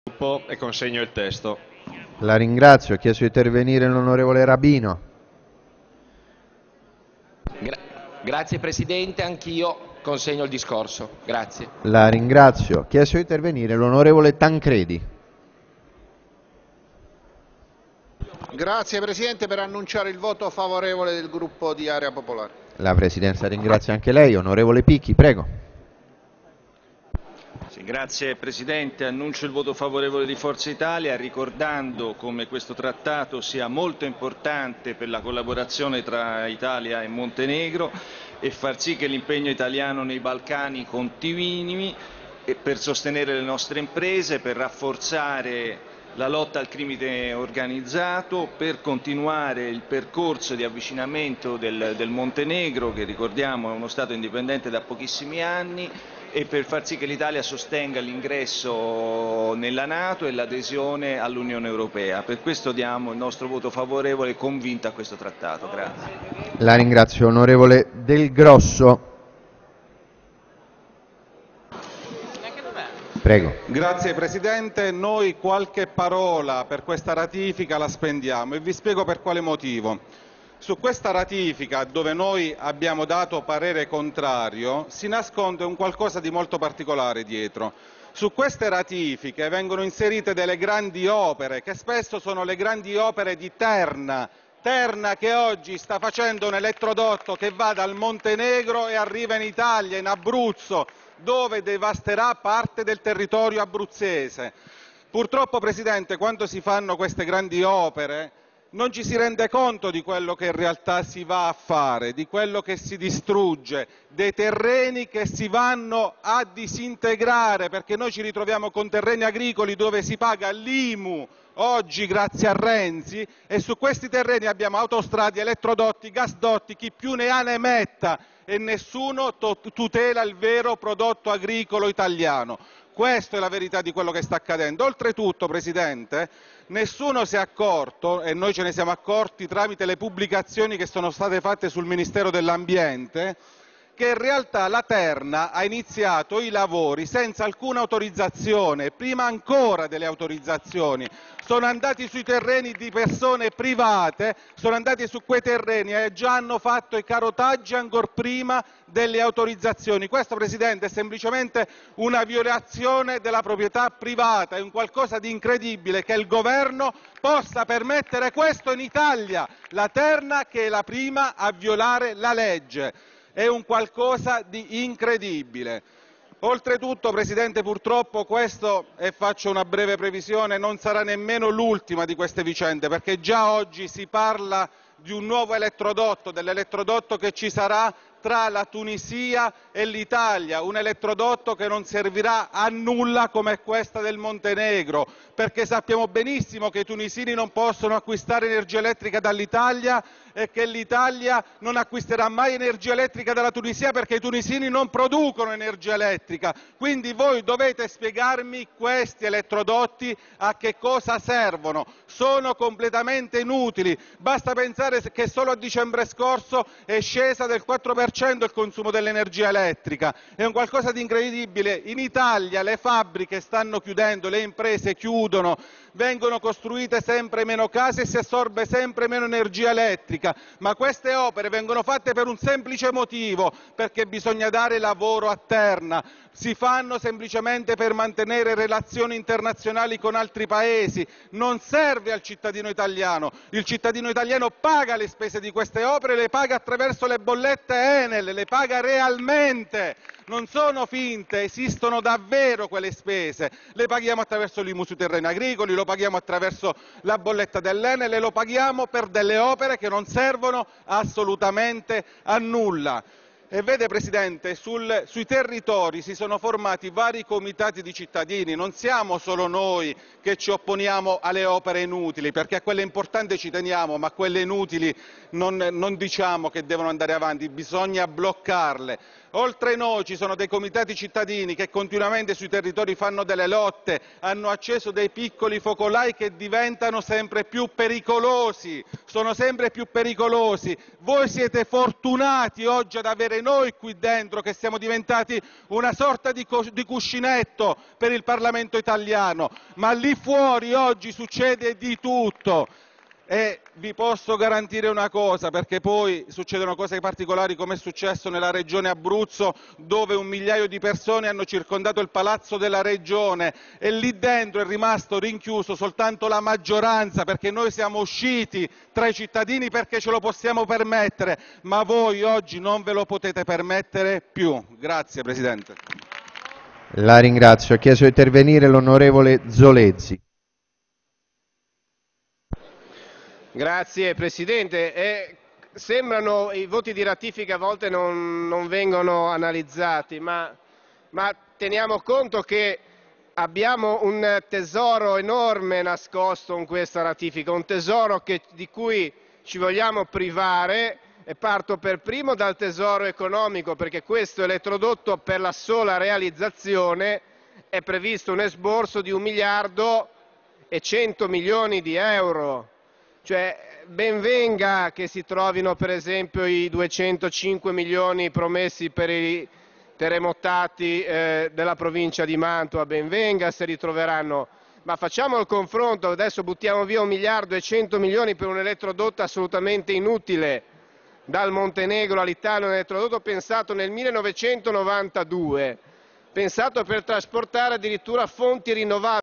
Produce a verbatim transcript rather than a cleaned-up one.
gruppo e consegno il testo. La ringrazio. Ha chiesto di intervenire l'onorevole Rabino. Gra- grazie Presidente, anch'io consegno il discorso. Grazie. La ringrazio. Ha chiesto di intervenire l'onorevole Tancredi. Grazie Presidente, per annunciare il voto favorevole del gruppo di Area Popolare. La Presidenza ringrazia anche lei. Onorevole Picchi, prego. Sì, grazie Presidente, annuncio il voto favorevole di Forza Italia ricordando come questo trattato sia molto importante per la collaborazione tra Italia e Montenegro e far sì che l'impegno italiano nei Balcani continui e per sostenere le nostre imprese, per rafforzare la lotta al crimine organizzato, per continuare il percorso di avvicinamento del, del Montenegro, che ricordiamo è uno Stato indipendente da pochissimi anni, e per far sì che l'Italia sostenga l'ingresso nella Nato e l'adesione all'Unione Europea. Per questo diamo il nostro voto favorevole convinto a questo trattato. Grazie. La ringrazio. Onorevole Del Grosso. Prego. Grazie Presidente, noi qualche parola per questa ratifica la spendiamo e vi spiego per quale motivo. Su questa ratifica, dove noi abbiamo dato parere contrario, si nasconde un qualcosa di molto particolare dietro. Su queste ratifiche vengono inserite delle grandi opere, che spesso sono le grandi opere di Terna, Terna che oggi sta facendo un elettrodotto che va dal Montenegro e arriva in Italia, in Abruzzo, dove devasterà parte del territorio abruzzese. Purtroppo, Presidente, quando si fanno queste grandi opere non ci si rende conto di quello che in realtà si va a fare, di quello che si distrugge, dei terreni che si vanno a disintegrare, perché noi ci ritroviamo con terreni agricoli dove si paga l'I M U oggi grazie a Renzi e su questi terreni abbiamo autostrade, elettrodotti, gasdotti, chi più ne ha ne metta e nessuno tutela il vero prodotto agricolo italiano. Questa è la verità di quello che sta accadendo. Oltretutto, Presidente, nessuno si è accorto, e noi ce ne siamo accorti tramite le pubblicazioni che sono state fatte sul Ministero dell'Ambiente, che in realtà la Terna ha iniziato i lavori senza alcuna autorizzazione, prima ancora delle autorizzazioni. Sono andati sui terreni di persone private, sono andati su quei terreni e già hanno fatto i carotaggi ancor prima delle autorizzazioni. Questo, Presidente, è semplicemente una violazione della proprietà privata, è un qualcosa di incredibile che il Governo possa permettere questo in Italia, la Terna che è la prima a violare la legge. È un qualcosa di incredibile. Oltretutto, Presidente, purtroppo questo, e faccio una breve previsione, non sarà nemmeno l'ultima di queste vicende, perché già oggi si parla di un nuovo elettrodotto, dell'elettrodotto che ci sarà tra la Tunisia e l'Italia, un elettrodotto che non servirà a nulla come questa del Montenegro, perché sappiamo benissimo che i tunisini non possono acquistare energia elettrica dall'Italia e che l'Italia non acquisterà mai energia elettrica dalla Tunisia perché i tunisini non producono energia elettrica. Quindi voi dovete spiegarmi questi elettrodotti a che cosa servono. Sono completamente inutili. Basta pensare che solo a dicembre scorso è scesa del quattro per cento il consumo dell'energia elettrica. È un qualcosa di incredibile. In Italia le fabbriche stanno chiudendo, le imprese chiudono, vengono costruite sempre meno case e si assorbe sempre meno energia elettrica, ma queste opere vengono fatte per un semplice motivo, perché bisogna dare lavoro a Terna. Si fanno semplicemente per mantenere relazioni internazionali con altri paesi, non serve al cittadino italiano. Il cittadino italiano paga le spese di queste opere, le paga attraverso le bollette Enel, le paga realmente, non sono finte, esistono davvero quelle spese. Le paghiamo attraverso l'I M U sui terreni agricoli, lo paghiamo attraverso la bolletta dell'Enel e lo paghiamo per delle opere che non servono assolutamente a nulla. E vede Presidente, sul, sui territori si sono formati vari comitati di cittadini, non siamo solo noi che ci opponiamo alle opere inutili, perché a quelle importanti ci teniamo, ma a quelle inutili non, non diciamo che devono andare avanti, bisogna bloccarle. Oltre noi ci sono dei comitati cittadini che continuamente sui territori fanno delle lotte, hanno acceso dei piccoli focolai che diventano sempre più pericolosi, sono sempre più pericolosi. Voi siete fortunati oggi ad avere siete noi qui dentro che siamo diventati una sorta di, di cuscinetto per il Parlamento italiano, ma lì fuori oggi succede di tutto. E vi posso garantire una cosa, perché poi succedono cose particolari come è successo nella regione Abruzzo, dove un migliaio di persone hanno circondato il palazzo della regione e lì dentro è rimasto rinchiuso soltanto la maggioranza, perché noi siamo usciti tra i cittadini perché ce lo possiamo permettere, ma voi oggi non ve lo potete permettere più. Grazie Presidente. La ringrazio. Ha chiesto di intervenire l'onorevole Zolezzi. Grazie Presidente. Eh, sembrano i voti di ratifica a volte non, non vengono analizzati, ma, ma teniamo conto che abbiamo un tesoro enorme nascosto in questa ratifica, un tesoro che, di cui ci vogliamo privare, e parto per primo dal tesoro economico, perché questo elettrodotto per la sola realizzazione è previsto un esborso di un miliardo e cento milioni di euro. Cioè, ben venga che si trovino per esempio i duecentocinque milioni promessi per i terremotati eh, della provincia di Mantova, ben venga se li troveranno, ma facciamo il confronto. Adesso buttiamo via un miliardo e cento milioni per un elettrodotto assolutamente inutile dal Montenegro all'Italia, un elettrodotto pensato nel millenovecentonovantadue, pensato per trasportare addirittura fonti rinnovabili.